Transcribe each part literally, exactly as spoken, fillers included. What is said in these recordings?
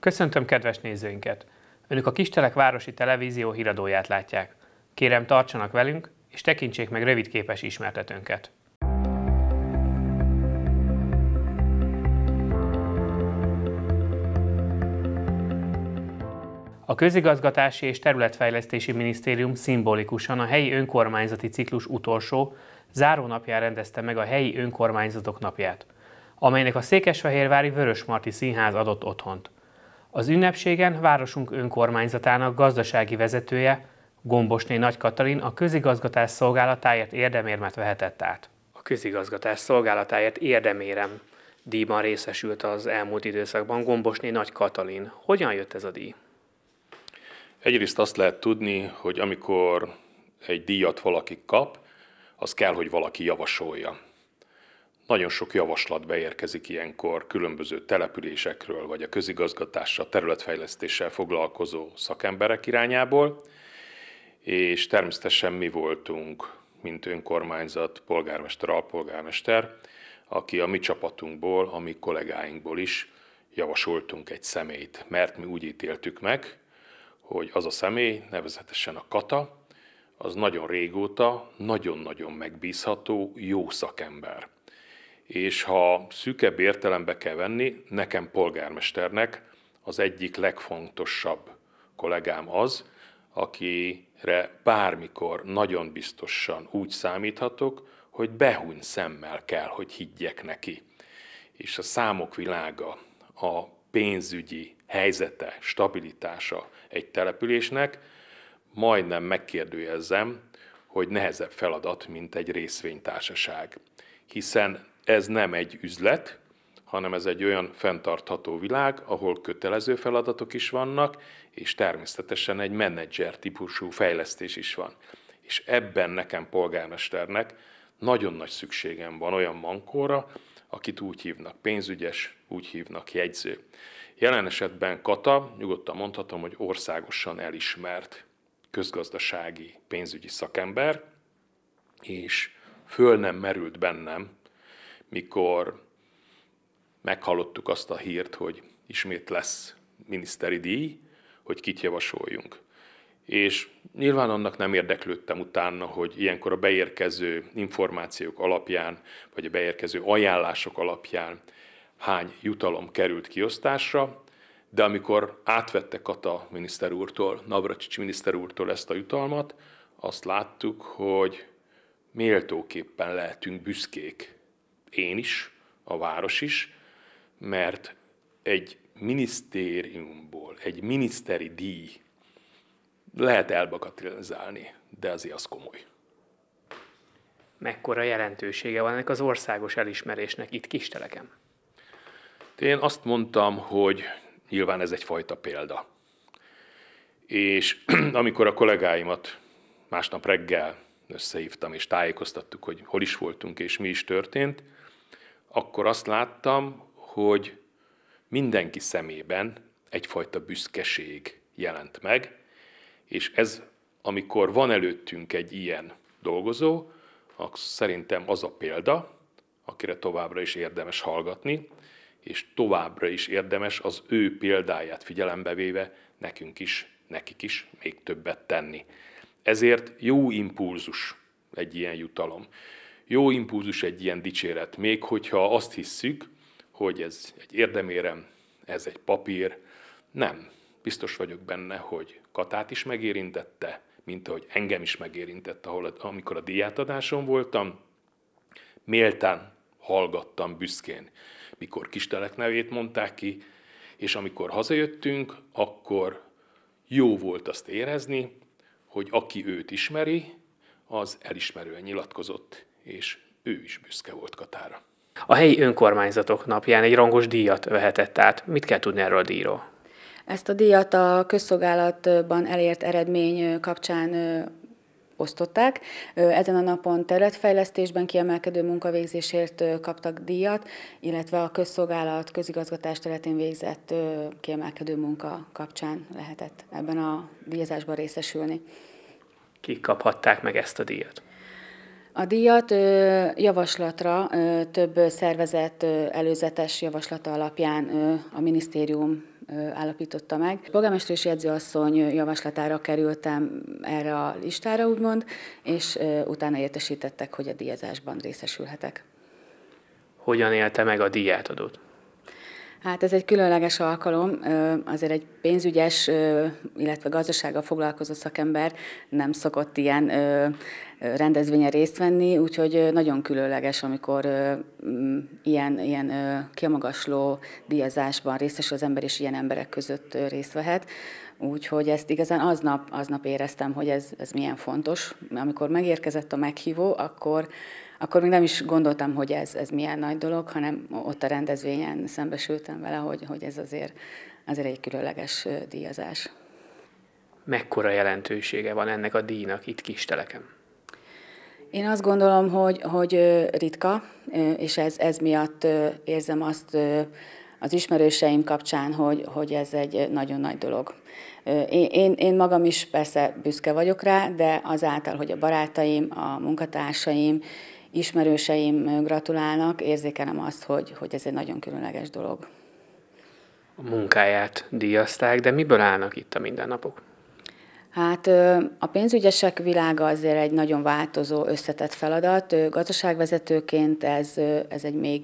Köszöntöm kedves nézőinket! Önök a Kistelek városi televízió híradóját látják. Kérem, tartsanak velünk, és tekintsék meg rövidképes ismertetőnket. A Közigazgatási és Területfejlesztési Minisztérium szimbolikusan a helyi önkormányzati ciklus utolsó, zárónapján rendezte meg a helyi önkormányzatok napját, amelynek a székesfehérvári Vörösmarty Színház adott otthont. Az ünnepségen városunk önkormányzatának gazdasági vezetője, Gombosné Nagy Katalin a közigazgatás szolgálatáért érdemérmet vehetett át. A közigazgatás szolgálatáért érdemérem díjban részesült az elmúlt időszakban Gombosné Nagy Katalin. Hogyan jött ez a díj? Egyrészt azt lehet tudni, hogy amikor egy díjat valaki kap, az kell, hogy valaki javasolja. Nagyon sok javaslat beérkezik ilyenkor különböző településekről, vagy a közigazgatással, területfejlesztéssel foglalkozó szakemberek irányából, és természetesen mi voltunk, mint önkormányzat, polgármester, alpolgármester, aki a mi csapatunkból, a mi kollégáinkból is javasoltunk egy személyt, mert mi úgy ítéltük meg, hogy az a személy, nevezetesen a Kata, az nagyon régóta, nagyon-nagyon megbízható, jó szakember. És ha szűkebb értelembe kell venni, nekem polgármesternek az egyik legfontosabb kollégám az, akire bármikor nagyon biztosan úgy számíthatok, hogy behúny szemmel kell, hogy higgyek neki. És a számok világa, a pénzügyi helyzete, stabilitása egy településnek, majdnem megkérdőjezzem, hogy nehezebb feladat, mint egy részvénytársaság. Hiszen ez nem egy üzlet, hanem ez egy olyan fenntartható világ, ahol kötelező feladatok is vannak, és természetesen egy menedzser típusú fejlesztés is van. És ebben nekem polgármesternek nagyon nagy szükségem van olyan mankóra, akit úgy hívnak pénzügyes, úgy hívnak jegyző. Jelen esetben Kata, nyugodtan mondhatom, hogy országosan elismert közgazdasági, pénzügyi szakember, és föl nem merült bennem, mikor meghallottuk azt a hírt, hogy ismét lesz miniszteri díj, hogy kit javasoljunk. És nyilván annak nem érdeklődtem utána, hogy ilyenkor a beérkező információk alapján, vagy a beérkező ajánlások alapján hány jutalom került kiosztásra, de amikor átvette Kata miniszter úrtól, Navracsics miniszter úrtól ezt a jutalmat, azt láttuk, hogy méltóképpen lehetünk büszkék. Én is, a város is, mert egy minisztériumból, egy miniszteri díj lehet elbagatelizálni, de azért az komoly. Mekkora jelentősége van ennek az országos elismerésnek itt Kisteleken? Én azt mondtam, hogy nyilván ez egyfajta példa. És amikor a kollégáimat másnap reggel összehívtam és tájékoztattuk, hogy hol is voltunk és mi is történt, akkor azt láttam, hogy mindenki szemében egyfajta büszkeség jelent meg, és ez, amikor van előttünk egy ilyen dolgozó, akkor szerintem az a példa, akire továbbra is érdemes hallgatni, és továbbra is érdemes az ő példáját figyelembe véve nekünk is, nekik is még többet tenni. Ezért jó impulzus egy ilyen jutalom. Jó impulzus egy ilyen dicséret, még hogyha azt hisszük, hogy ez egy érdemérem, ez egy papír. Nem. Biztos vagyok benne, hogy Katát is megérintette, mint ahogy engem is megérintett, ahol, amikor a díjátadáson voltam. Méltán hallgattam büszkén, mikor Kistelek nevét mondták ki, és amikor hazajöttünk, akkor jó volt azt érezni, hogy aki őt ismeri, az elismerően nyilatkozott, és ő is büszke volt Katára. A helyi önkormányzatok napján egy rangos díjat vehetett át. Mit kell tudni erről a díjról? Ezt a díjat a közszolgálatban elért eredmény kapcsán osztották. Ezen a napon területfejlesztésben kiemelkedő munkavégzésért kaptak díjat, illetve a közszolgálat, közigazgatás területén végzett kiemelkedő munka kapcsán lehetett ebben a díjazásban részesülni. Kik kaphatták meg ezt a díjat? A díjat javaslatra, több szervezet előzetes javaslata alapján a minisztérium állapította meg. A polgármester és jegyzőasszony javaslatára kerültem erre a listára, úgymond, és utána értesítettek, hogy a díjazásban részesülhetek. Hogyan élte meg a díjátadót? Hát ez egy különleges alkalom, azért egy pénzügyes, illetve gazdasággal foglalkozó szakember nem szokott ilyen rendezvényen részt venni, úgyhogy nagyon különleges, amikor ilyen, ilyen kimagasló díjazásban részesül az ember, és ilyen emberek között részt vehet. Úgyhogy ezt igazán aznap, aznap éreztem, hogy ez, ez milyen fontos. Amikor megérkezett a meghívó, akkor Akkor még nem is gondoltam, hogy ez, ez milyen nagy dolog, hanem ott a rendezvényen szembesültem vele, hogy, hogy ez azért, azért egy különleges díjazás. Mekkora jelentősége van ennek a díjnak itt Kisteleken? Én azt gondolom, hogy, hogy ritka, és ez, ez miatt érzem azt az ismerőseim kapcsán, hogy, hogy ez egy nagyon nagy dolog. Én, én, én magam is persze büszke vagyok rá, de azáltal, hogy a barátaim, a munkatársaim, ismerőseim gratulálnak, érzékelem azt, hogy, hogy ez egy nagyon különleges dolog. A munkáját díjazták, de miből állnak itt a mindennapok? Hát a pénzügyesek világa azért egy nagyon változó, összetett feladat. Gazdaságvezetőként ez, ez egy még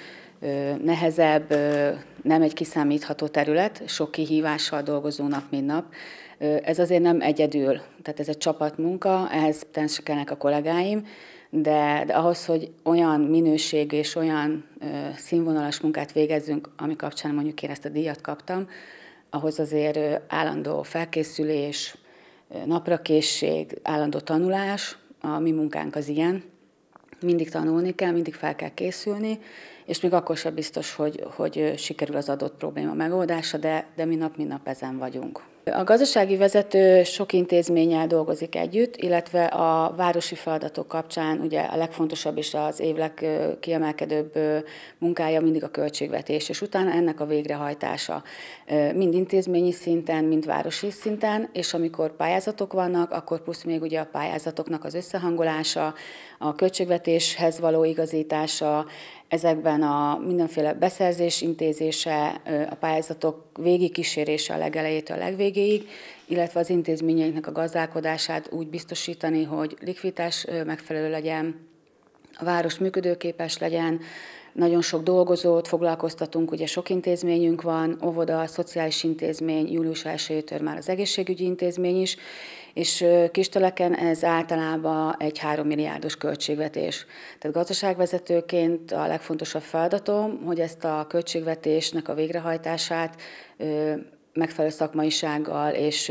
nehezebb, nem egy kiszámítható terület, sok kihívással dolgozunk nap, mint nap. Ez azért nem egyedül, tehát ez egy csapatmunka, ehhez természetesen kellnek a kollégáim, de, de ahhoz, hogy olyan minőségű és olyan ö, színvonalas munkát végezzünk, ami kapcsán mondjuk én ezt a díjat kaptam, ahhoz azért ö, állandó felkészülés, ö, naprakészség, állandó tanulás, a mi munkánk az ilyen. Mindig tanulni kell, mindig fel kell készülni, és még akkor sem biztos, hogy, hogy sikerül az adott probléma megoldása, de, de mi nap, mi nap ezen vagyunk. A gazdasági vezető sok intézménnyel dolgozik együtt, illetve a városi feladatok kapcsán ugye a legfontosabb és az év legkiemelkedőbb munkája mindig a költségvetés, és utána ennek a végrehajtása mind intézményi szinten, mind városi szinten, és amikor pályázatok vannak, akkor plusz még ugye a pályázatoknak az összehangolása, a költségvetéshez való igazítása, ezekben a mindenféle beszerzés intézése, a pályázatok végigkísérése a legelejétől a legvégéig, illetve az intézményeinknek a gazdálkodását úgy biztosítani, hogy likviditás megfelelő legyen, a város működőképes legyen, nagyon sok dolgozót foglalkoztatunk, ugye sok intézményünk van, óvoda, szociális intézmény, július elsejétől már az egészségügyi intézmény is, és Kisteleken ez általában egy három milliárdos költségvetés. Tehát gazdaságvezetőként a legfontosabb feladatom, hogy ezt a költségvetésnek a végrehajtását megfelelő szakmaisággal és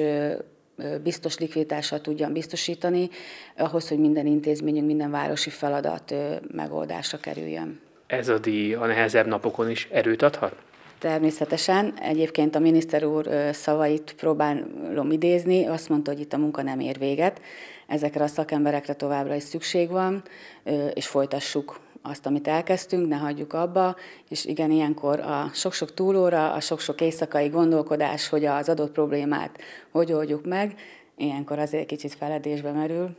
biztos likviditással tudjam biztosítani, ahhoz, hogy minden intézményünk, minden városi feladat megoldásra kerüljön. Ez a díj a nehezebb napokon is erőt adhat? Természetesen. Egyébként a miniszter úr szavait próbálom idézni, azt mondta, hogy itt a munka nem ér véget. Ezekre a szakemberekre továbbra is szükség van, és folytassuk azt, amit elkezdtünk, ne hagyjuk abba, és igen, ilyenkor a sok-sok túlóra, a sok-sok éjszakai gondolkodás, hogy az adott problémát hogy oldjuk meg, ilyenkor azért kicsit feledésbe merül,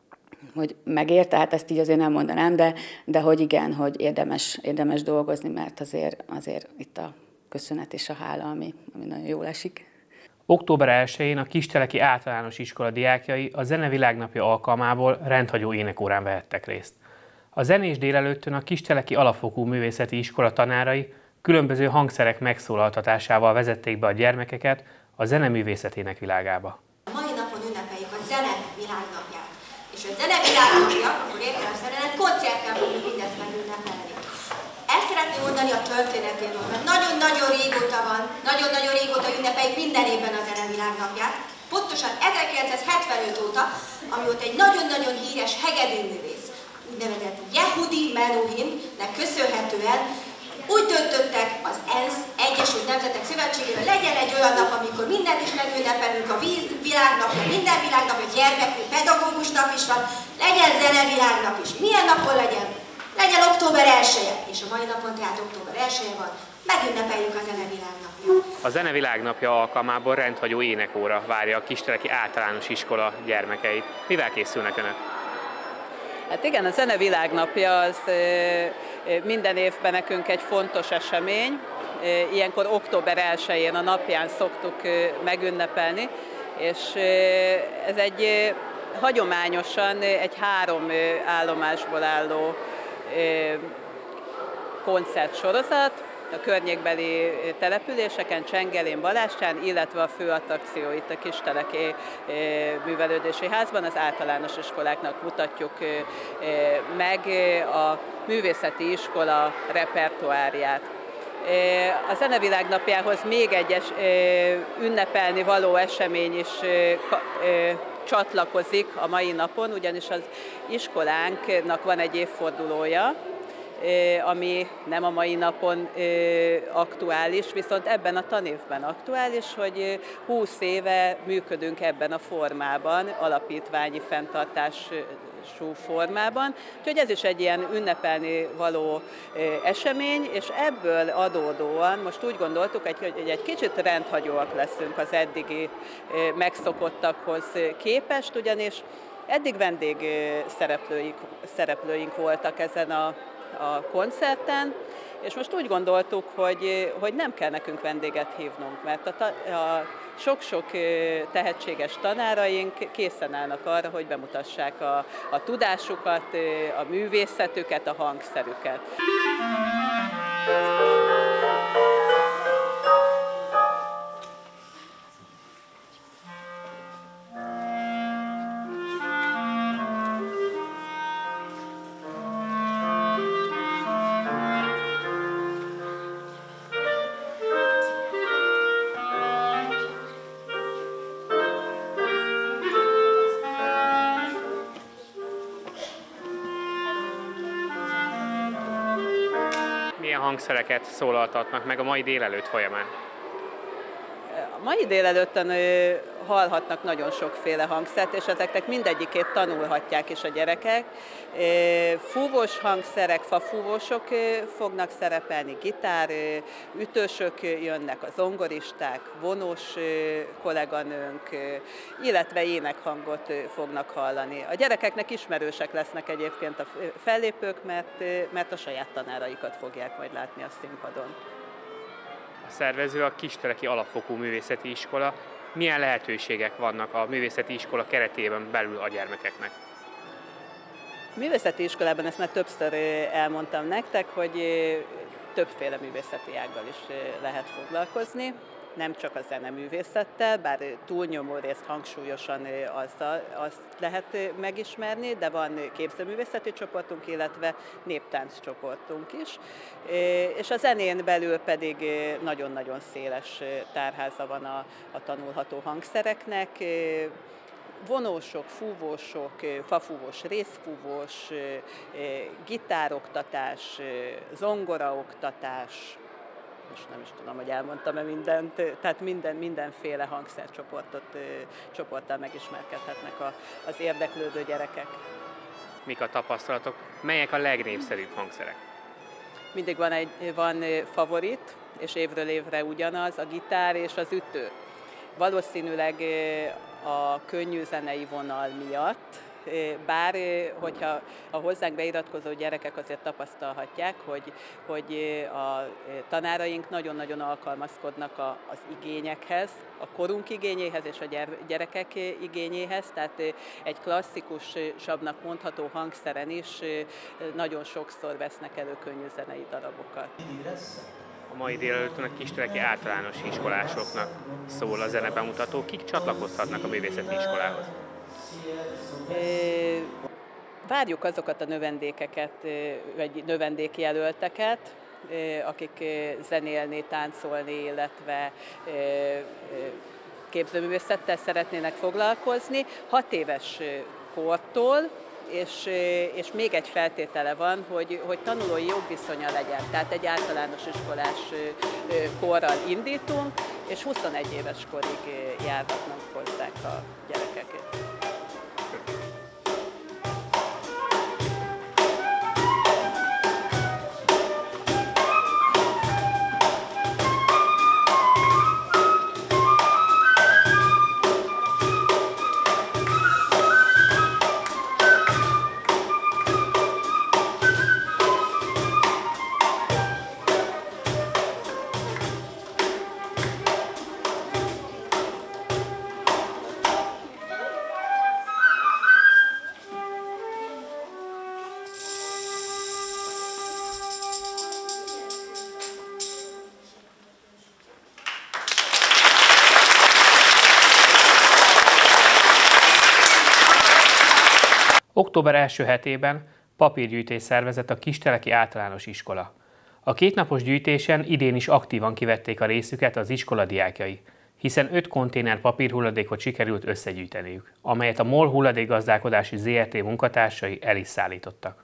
hogy megér, tehát ezt így azért nem mondanám, de, de hogy igen, hogy érdemes, érdemes dolgozni, mert azért, azért itt a köszönet és a hála, ami, ami nagyon jól esik. október elsején a Kisteleki Általános Iskola diákjai a Zene Világnapja alkalmából rendhagyó énekórán vehettek részt. A zenés délelőttön a Kisteleki Alapfokú Művészeti Iskola tanárai különböző hangszerek megszólaltatásával vezették be a gyermekeket a zene művészetének világába. A mai napon ünnepeljük a Zene Világnapját. És a Zene Világnapja, akkor értelemszerűen egy koncerttel fogjuk mindezt megünnepelni. Ezt szeretném mondani a történetéről, mert nagyon-nagyon régóta van, nagyon-nagyon régóta ünnepeljük minden évben a Zene Világnapját. Pontosan ezerkilencszázhetvenöt óta, amióta egy nagyon-nagyon híres hegedűművész, úgynevezett Yehudi Menuhinnek köszönhetően úgy döntöttek az ENSZ, Egyesült Nemzetek Szövetségéről, legyen egy olyan nap, amikor mindent is megünnepelünk, a víz világnapja, minden világnap, a gyermekű pedagógus nap is van, legyen zene világnap is. Milyen napon legyen? Legyen október elseje, és a mai napon tehát október elseje van, megünnepeljük a Zene Világnapját. A Zene Világnapja alkalmából rendhagyó énekóra várja a Kisteleki Általános Iskola gyermekeit. Mivel készülnek önök? Hát igen, a Zene Világnapja az minden évben nekünk egy fontos esemény. Ilyenkor október elsején a napján szoktuk megünnepelni, és ez egy hagyományosan egy három állomásból álló koncertsorozat, a környékbeli településeken, Csengelén, Balástyán, illetve a fő attrakció itt a Kisteleki Művelődési Házban, az általános iskoláknak mutatjuk meg a művészeti iskola repertoárját. A Zenevilág napjához még egy ünnepelni való esemény is csatlakozik a mai napon, ugyanis az iskolánknak van egy évfordulója, ami nem a mai napon aktuális, viszont ebben a tanévben aktuális, hogy húsz éve működünk ebben a formában, alapítványi fenntartású formában. Úgyhogy ez is egy ilyen ünnepelni való esemény, és ebből adódóan most úgy gondoltuk, hogy egy kicsit rendhagyóak leszünk az eddigi megszokottakhoz képest, ugyanis eddig vendég szereplőink, szereplőink voltak ezen a a koncerten, és most úgy gondoltuk, hogy, hogy nem kell nekünk vendéget hívnunk, mert a, a sok-sok tehetséges tanáraink készen állnak arra, hogy bemutassák a, a tudásukat, a művészetüket, a hangszerüket. Milyen hangszereket szólaltatnak meg a mai délelőtt folyamán? A mai délelőttön hallhatnak nagyon sokféle hangszert, és ezeknek mindegyikét tanulhatják is a gyerekek. Fúvós hangszerek, fafúvósok fognak szerepelni, gitár, ütősök jönnek, a zongoristák, vonós kolléganőnk, illetve énekhangot fognak hallani. A gyerekeknek ismerősek lesznek egyébként a fellépők, mert, mert a saját tanáraikat fogják majd látni a színpadon. A szervező a Kisteleki Alapfokú Művészeti Iskola. Milyen lehetőségek vannak a művészeti iskola keretében belül a gyermekeknek? A művészeti iskolában ezt már többször elmondtam nektek, hogy többféle művészeti ággal is lehet foglalkozni, nem csak a zeneművészettel, bár túlnyomó részt hangsúlyosan azzal, azt lehet megismerni, de van képzőművészeti csoportunk, illetve néptánc csoportunk is. És a zenén belül pedig nagyon-nagyon széles tárháza van a, a tanulható hangszereknek. Vonósok, fúvósok, fafúvós, részfúvós, gitároktatás, zongoraoktatás, és nem is tudom, hogy elmondtam-e mindent, tehát minden, mindenféle hangszercsoportot, csoporttal megismerkedhetnek a, az érdeklődő gyerekek. Mik a tapasztalatok? Melyek a legnépszerűbb hangszerek? Mindig van egy van favorit, és évről évre ugyanaz, a gitár és az ütő. Valószínűleg a könnyű zenei vonal miatt, bár hogyha a hozzánk beiratkozó gyerekek azért tapasztalhatják, hogy, hogy a tanáraink nagyon-nagyon alkalmazkodnak az igényekhez, a korunk igényéhez és a gyerekek igényéhez, tehát egy klasszikusabbnak mondható hangszeren is nagyon sokszor vesznek elő könnyű zenei darabokat. A mai délelőttön a kisteleki általános iskolásoknak szól a zenebemutató. Kik csatlakozhatnak a művészeti iskolához? Várjuk azokat a növendékeket, vagy növendékjelölteket, akik zenélni, táncolni, illetve képzőművészettel szeretnének foglalkozni. Hat éves kortól, és, és még egy feltétele van, hogy, hogy tanulói jogviszonya legyen. Tehát egy általános iskolás korral indítunk, és huszonegy éves korig járhatnak hozzák a gyerekek. Október első hetében papírgyűjtés szervezett a Kisteleki Általános Iskola. A kétnapos gyűjtésen idén is aktívan kivették a részüket az iskola diákjai, hiszen öt konténer papírhulladékot sikerült összegyűjteniük, amelyet a MOL hulladékgazdálkodási zé er té munkatársai el is szállítottak.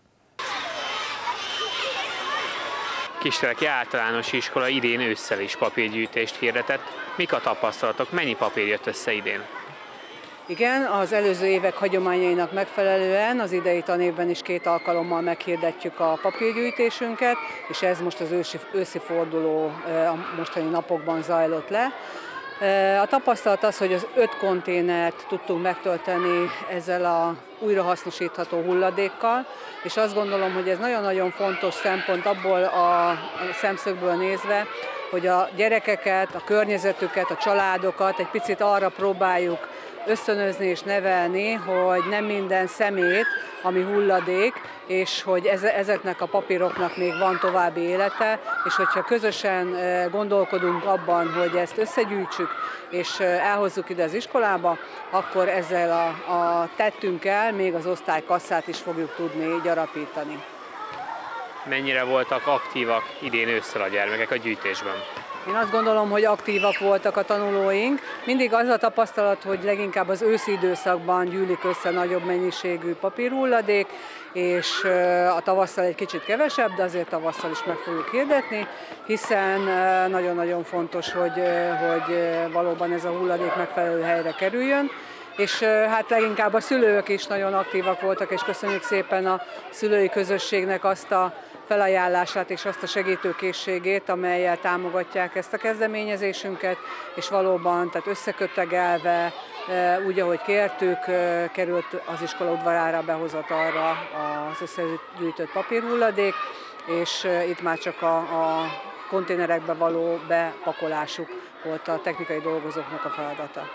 Kisteleki Általános Iskola idén ősszel is papírgyűjtést hirdetett. Mik a tapasztalatok, mennyi papír jött össze idén? Igen, az előző évek hagyományainak megfelelően az idei tanévben is két alkalommal meghirdetjük a papírgyűjtésünket, és ez most az őszi, őszi forduló a mostani napokban zajlott le. A tapasztalat az, hogy az öt konténert tudtunk megtölteni ezzel a újrahasznosítható hulladékkal, és azt gondolom, hogy ez nagyon-nagyon fontos szempont abból a szemszögből nézve, hogy a gyerekeket, a környezetüket, a családokat egy picit arra próbáljuk ösztönözni és nevelni, hogy nem minden szemét, ami hulladék, és hogy ezeknek a papíroknak még van további élete, és hogyha közösen gondolkodunk abban, hogy ezt összegyűjtsük, és elhozzuk ide az iskolába, akkor ezzel a, a tettünkkel még az osztálykasszát is fogjuk tudni gyarapítani. Mennyire voltak aktívak idén ősszel a gyermekek a gyűjtésben? Én azt gondolom, hogy aktívak voltak a tanulóink. Mindig az a tapasztalat, hogy leginkább az őszi időszakban gyűlik össze nagyobb mennyiségű papírhulladék, és a tavasszal egy kicsit kevesebb, de azért tavasszal is meg fogjuk hirdetni, hiszen nagyon-nagyon fontos, hogy, hogy valóban ez a hulladék megfelelő helyre kerüljön. És hát leginkább a szülők is nagyon aktívak voltak, és köszönjük szépen a szülői közösségnek azt a felajánlását és azt a segítőkészségét, amellyel támogatják ezt a kezdeményezésünket, és valóban tehát összekötegelve, úgy, ahogy kértük, került az iskola udvarára behozatalra az összegyűjtött papírhulladék, és itt már csak a, a konténerekbe való bepakolásuk volt a technikai dolgozóknak a feladata.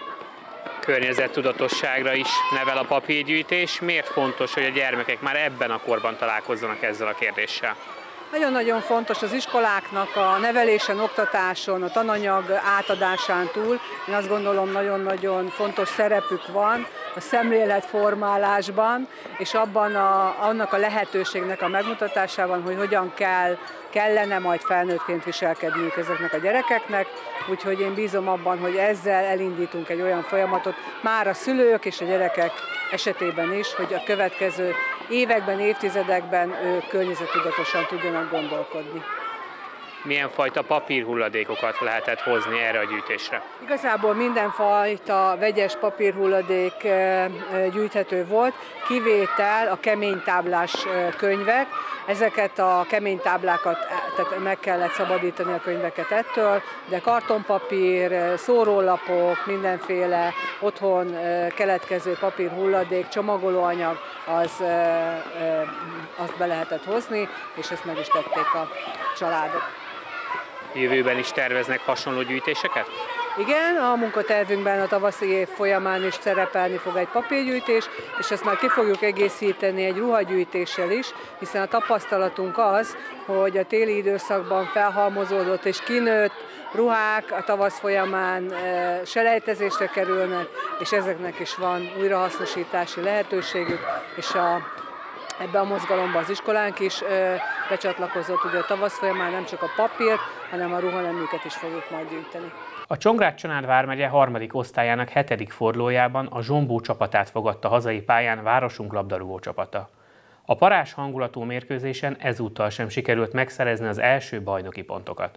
Környezettudatosságra is nevel a papírgyűjtés. Miért fontos, hogy a gyermekek már ebben a korban találkozzanak ezzel a kérdéssel? Nagyon-nagyon fontos az iskoláknak a nevelésen, oktatáson, a tananyag átadásán túl. Én azt gondolom, nagyon-nagyon fontos szerepük van a szemléletformálásban, és abban a, annak a lehetőségnek a megmutatásában, hogy hogyan kell, kellene majd felnőttként viselkedniük ezeknek a gyerekeknek. Úgyhogy én bízom abban, hogy ezzel elindítunk egy olyan folyamatot már a szülők és a gyerekek esetében is, hogy a következő években, évtizedekben ők környezettudatosan tudjanak gondolkodni. Milyen fajta papírhulladékokat lehetett hozni erre a gyűjtésre? Igazából mindenfajta vegyes papírhulladék gyűjthető volt, kivétel a keménytáblás könyvek. Ezeket a keménytáblákat tehát meg kellett szabadítani a könyveket ettől, de kartonpapír, szórólapok, mindenféle otthon keletkező papírhulladék, csomagolóanyag, az, azt be lehetett hozni, és ezt meg is tették a családok. Jövőben is terveznek hasonló gyűjtéseket? Igen, a munkatervünkben a tavaszi év folyamán is szerepelni fog egy papírgyűjtés, és ezt már ki fogjuk egészíteni egy ruhagyűjtéssel is, hiszen a tapasztalatunk az, hogy a téli időszakban felhalmozódott és kinőtt ruhák a tavasz folyamán selejtezésre kerülnek, és ezeknek is van újrahasznosítási lehetőségük, és a ebbe a mozgalomba az iskolánk is ö, becsatlakozott, ugye a tavasz folyamán nem csak a papírt, hanem a ruhaneműket is fogjuk majd gyűjteni. A Csongrád-Csanád vármegye harmadik osztályának hetedik fordulójában a Zsombó csapatát fogadta hazai pályán városunk labdarúgó csapata. A parás hangulatú mérkőzésen ezúttal sem sikerült megszerezni az első bajnoki pontokat.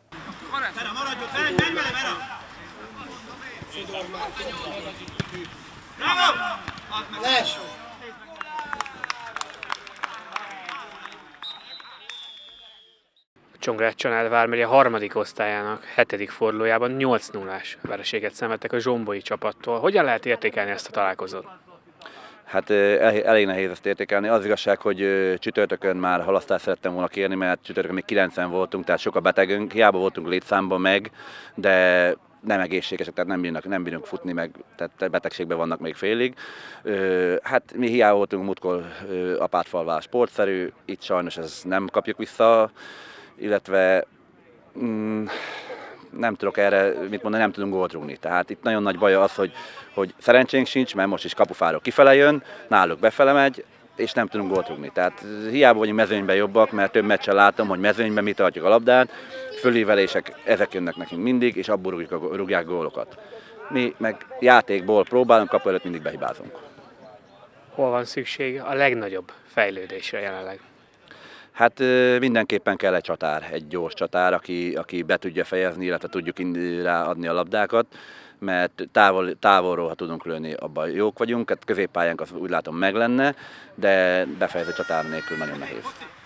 Csongrád-Csanád vármegye harmadik osztályának hetedik fordulójában nyolc nullás vereséget szenvedtek a zsombói csapattól. Hogyan lehet értékelni ezt a találkozót? Hát elég nehéz ezt értékelni. Az igazság, hogy csütörtökön már halasztást szerettem volna kérni, mert csütörtökön még kilencen voltunk, tehát sok a betegünk. Hiába voltunk létszámban meg, de nem egészségesek, tehát nem bírnak, nem bírunk futni, meg tehát betegségben vannak még félig. Hát mi hiába voltunk múltkor Apátfalván sportszerű, itt sajnos ez nem kapjuk vissza, illetve mm, nem tudok erre mit mondani, nem tudunk gólt rúgni. Tehát itt nagyon nagy baj az, hogy, hogy szerencsénk sincs, mert most is kapufáról kifele jön, náluk befele megy, és nem tudunk gólt rúgni. Tehát hiába vagyunk mezőnyben jobbak, mert több meccsen látom, hogy mezőnyben mi tartjuk a labdát, fölívelések, ezek jönnek nekünk mindig, és abból rúgjuk, rúgják gólokat. Mi meg játékból próbálunk, kapu előtt mindig behibázunk. Hol van szükség a legnagyobb fejlődésre jelenleg? Hát mindenképpen kell egy csatár, egy gyors csatár, aki, aki be tudja fejezni, illetve tudjuk ráadni a labdákat, mert távol, távolról, ha tudunk lőni, abban jók vagyunk, hát középpályánk az úgy látom meg lenne, de befejező csatár nélkül nagyon nehéz.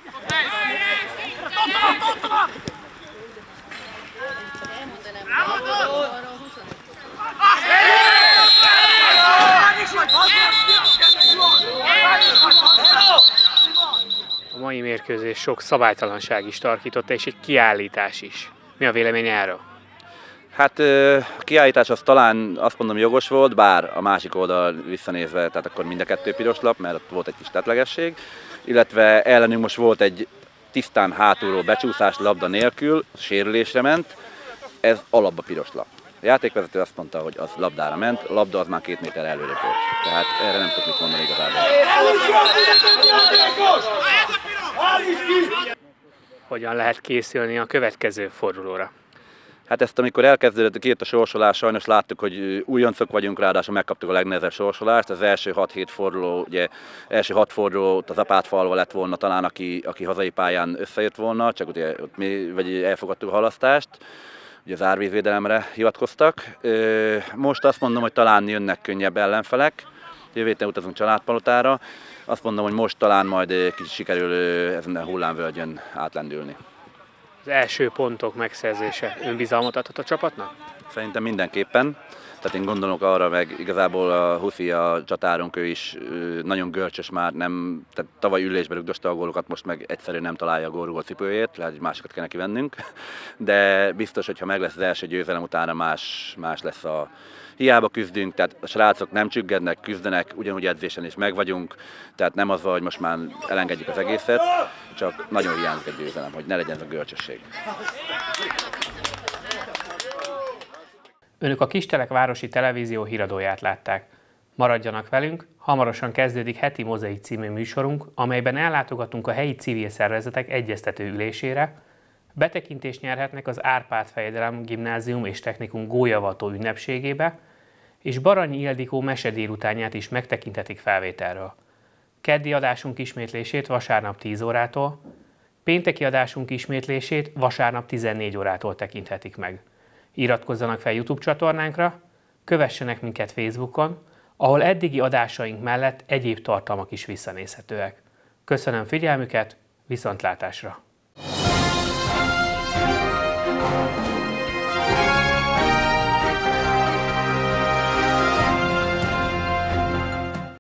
A mai mérkőzés sok szabálytalanság is tarkította, és egy kiállítás is. Mi a vélemény erről? Hát a kiállítás az talán azt mondom jogos volt, bár a másik oldal visszanézve, tehát akkor mind a kettő piros lap, mert ott volt egy kis tettlegesség, illetve ellenünk most volt egy tisztán hátulról becsúszás labda nélkül, sérülésre ment, ez alapba piros lap. A játékvezető azt mondta, hogy az labdára ment, a labda az már két méter előre volt. Tehát erre nem tudok mit mondani igazából. Hogyan lehet készülni a következő fordulóra? Hát ezt amikor elkezdődött két a sorsolás, sajnos láttuk, hogy újoncok vagyunk, ráadásul megkaptuk a legnehezebb sorsolást. Az első hat-hét forduló, ugye első hat fordulót az Apátfalva lett volna talán, aki, aki hazai pályán összejött volna, csak ugye ott mi vagy elfogadtuk a halasztást. Ugye az árvízvédelemre hivatkoztak. Most azt mondom, hogy talán jönnek könnyebb ellenfelek. Jövő héten utazunk Családpalotára. Azt mondom, hogy most talán majd kicsit sikerül ezen a hullámvölgyön átlendülni. Az első pontok megszerzése önbizalmat adhat a csapatnak? Szerintem mindenképpen. Tehát én gondolok arra, meg igazából a Huszi, a csatárunk, ő is nagyon görcsös már, nem, tehát tavaly ülésbe rugdosta a gólokat, most meg egyszerűen nem találja a gólrugó cipőjét, lehet, hogy másokat kell neki vennünk. De biztos, hogy ha meg lesz az első győzelem, utána más, más lesz a... Hiába küzdünk, tehát a srácok nem csüggednek, küzdenek, ugyanúgy edzésen is meg vagyunk, tehát nem az van, hogy most már elengedjük az egészet, csak nagyon hiányzik egy győzelem, hogy ne legyen ez a görcsösség. Önök a Kistelek városi televízió híradóját látták. Maradjanak velünk, hamarosan kezdődik heti Mozaik című műsorunk, amelyben ellátogatunk a helyi civil szervezetek egyeztető ülésére, betekintést nyerhetnek az Árpád Fejedelem Gimnázium és Technikum gólyavató ünnepségébe, és Baranyi Ildikó mesedélutánját is megtekinthetik felvételről. Keddi adásunk ismétlését vasárnap tíz órától, pénteki adásunk ismétlését vasárnap tizennégy órától tekinthetik meg. Iratkozzanak fel YouTube csatornánkra, kövessenek minket Facebookon, ahol eddigi adásaink mellett egyéb tartalmak is visszanézhetőek. Köszönöm figyelmüket, viszontlátásra!